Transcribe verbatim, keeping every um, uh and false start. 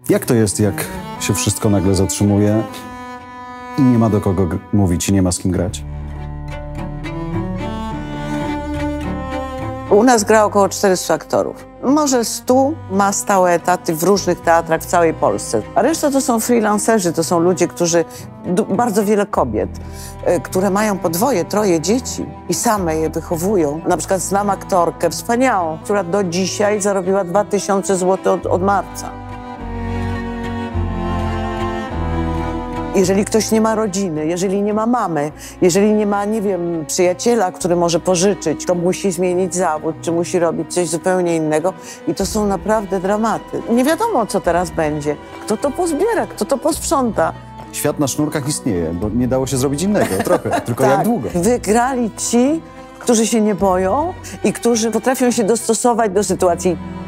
Jak to jest, jak się wszystko nagle zatrzymuje i nie ma do kogo mówić i nie ma z kim grać? U nas gra około czterystu aktorów. Może stu ma stałe etaty w różnych teatrach w całej Polsce. A reszta to są freelancerzy, to są ludzie, którzy, bardzo wiele kobiet, które mają po dwoje, troje dzieci i same je wychowują. Na przykład znam aktorkę wspaniałą, która do dzisiaj zarobiła dwa tysiące złotych od, od marca. Jeżeli ktoś nie ma rodziny, jeżeli nie ma mamy, jeżeli nie ma, nie wiem, przyjaciela, który może pożyczyć, to musi zmienić zawód, czy musi robić coś zupełnie innego. I to są naprawdę dramaty. Nie wiadomo, co teraz będzie. Kto to pozbiera, kto to posprząta. Świat na sznurkach istnieje, bo nie dało się zrobić innego, trochę, tylko tak. Jak długo? Wygrali ci, którzy się nie boją i którzy potrafią się dostosować do sytuacji